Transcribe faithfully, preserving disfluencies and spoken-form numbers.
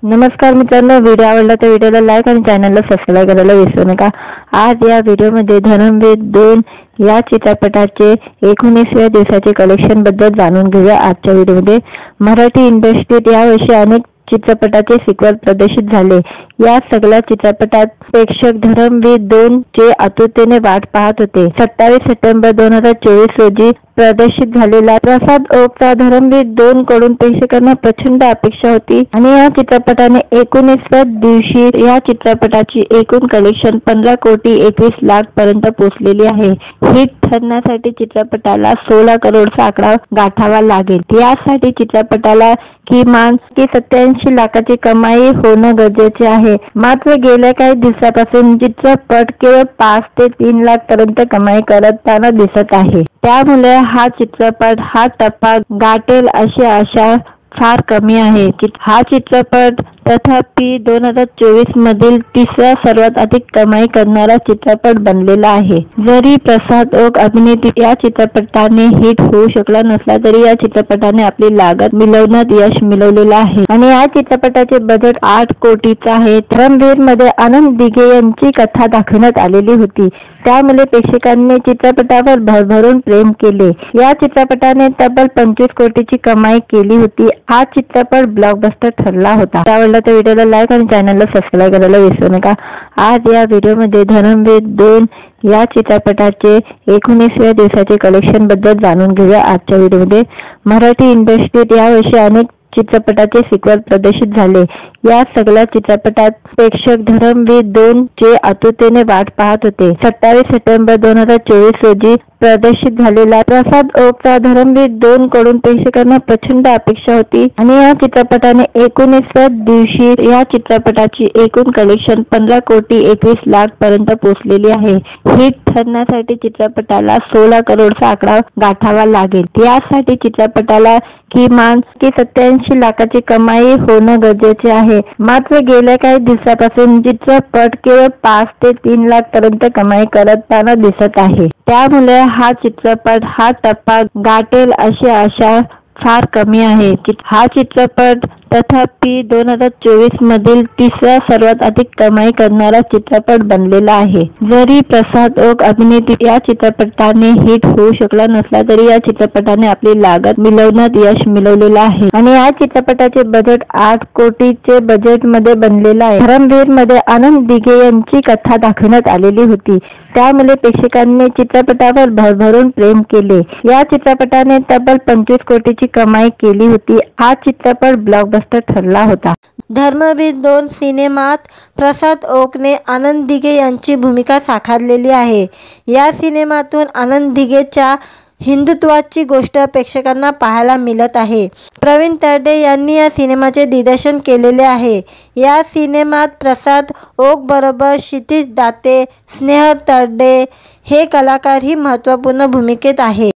नमस्कार मित्रांनो, व्हिडिओ आवडला तर व्हिडिओला लाईक आणि चॅनलला सबस्क्राइब करायला विसरू नका। आज या व्हिडिओमध्ये धर्मवीर दोन या चित्रपटाचे एकोणीसव्या दिवसाचे कलेक्शन बद्दल जाणून घेऊया। आजच्या व्हिडिओमध्ये मराठी इंडस्ट्रीत यावर्षी अनेक चित्रपटाचे सिक्वल प्रदर्शित झाले। या सगळ्या चित्रपटात प्रेक्षक धर्मवीर दोन चे आतुरतेने वाट पाहत होते। सत्तावीस सप्टेंबर दोन हजार चोवीस रोजी प्रदर्शित झालेला प्रसाद ओकचा धर्मवीर दोन कडून प्रेक्षकांना प्रचंड अपेक्षा होती आणि या चित्रपटाने एकोणीसव्या दिवशी या चित्रपटाची एकूण कलेक्शन पंधरा कोटी एकवीस लाख पर्यंत पोहोचलेली आहे। हिट ठरण्यासाठी चित्रपटाला सोळा करोडचा आकडा गाठावा लागेल। यासाठी चित्रपटाला किमान सत्याऐंशी लाखाची कमाई होणं गरजेचे आहे। मात्र गेल्या काही दिवसापासून चित्रपट केवळ पाच ते तीन लाख पर्यंत कमाई करताना दिसत आहे। त्यामुळे हा चित्रपट हा टप्पा गाठेल अशी आशा फार कमी आहे। हा चित्रपट तथापि दोन हजार चोवीस मधील तिसरा सर्वात अधिक कमाई करणारा चित्रपट बनलेला आहे। जरी प्रसाद ओक अभिनेत्री या चित्रपटाने हिट होऊ शकला नसला तरी या चित्रपटाने आपली लागत मिळवण्यात यश मिळवलेलं आहे आणि या चित्रपटाचे बजेट आठ कोटीचा आहे। धर्मवीर मध्ये आनंद दिघे यांची कथा दाखवण्यात आलेली होती, त्यामुळे प्रेक्षकांनी चित्रपटावर भरभरून प्रेम केले। या चित्रपटाने तब्बल पंचवीस कोटीची कमाई केली होती। हा चित्रपट ब्लॉकबस्टर ठरला होता। आवडला तर व्हिडिओला लाईक आणि चॅनलला सबस्क्राइब करायला विसरू नका। आज या व्हिडिओमध्ये धर्मवीर दोन या चित्रपटाचे एकोणीसव्या दिवसाचे कलेक्शन बद्दल जाणून घेऊया। आजच्या व्हिडिओमध्ये मराठी इंडस्ट्रीत यावर्षी अनेक चित्रपटाचे सिक्वल प्रदर्शित झाले। या सगळ्या चित्रपटात प्रेक्षक धर्मवीर दोन चे आतुरतेने वाट पाहत होते। सत्तावीस सप्टेंबर दोन हजार चोवीस रोजी प्रदर्शित झालेला प्रसाद ओकचा धर्मवीर दोन कडून प्रेक्षकांना प्रचंड अपेक्षा होती आणि या चित्रपटाने एकोणीसव्या दिवशी या चित्रपटाची एकूण कलेक्शन पंधरा कोटी एकवीस लाख पर्यंत पोहोचलेली आहे। हिट ठरण्यासाठी चित्रपटाला सोळा करोडचा आकडा गाठावा लागेल। यासाठी चित्रपटाला किमान सत्याऐंशी लाखाची कमाई होणं गरजेचे आहे। मात्र गेल्या काही दिवसापासून चित्रपट केवळ पाच ते तीन लाख पर्यंत कमाई करताना दिसत आहे। त्यामुळे हा चित्रपट हा टप्पा गाठेल अशी आशा फार कमी आहे। हा चित्रपट तथापि दोन हजार चोवीस मधील तिसरा सर्वात अधिक कमाई करणारा चित्रपट बनलेला आहे। जरी प्रसाद ओक अभिनेत्री या चित्रपटाने हिट होऊ शकला नसला तरी या चित्रपटाने आपली लागत मिळवण्यात यश मिळवलेलं आहे आणि या चित्रपटाचे बजेट आठ कोटीचे बजेट मध्ये बनलेलं आहे। धर्मवीर मध्ये आनंद दिघे यांची कथा दाखवण्यात आलेली होती, त्यामुळे प्रेक्षकांनी चित्रपटावर भरभरून प्रेम केले। या चित्रपटाने तब्बल पंचवीस कोटीची कमाई केली होती। हा चित्रपट ब्लॉकबस्टर ठरला होता। धर्मवीर दोन सिनेमात प्रसाद ओकने आनंद दिघे यांची भूमिका साकारलेली आहे। या सिनेमातून आनंद दिघेच्या हिंदुत्वाची गोष्ट प्रेक्षकांना पाहायला मिळत आहे। प्रवीण तरडे यांनी या सिनेमाचे दिग्दर्शन केलेले आहे। या सिनेमात प्रसाद ओक बरोबर क्षितिज दाते, स्नेहल तरडे हे कलाकारही महत्त्वपूर्ण भूमिकेत आहेत।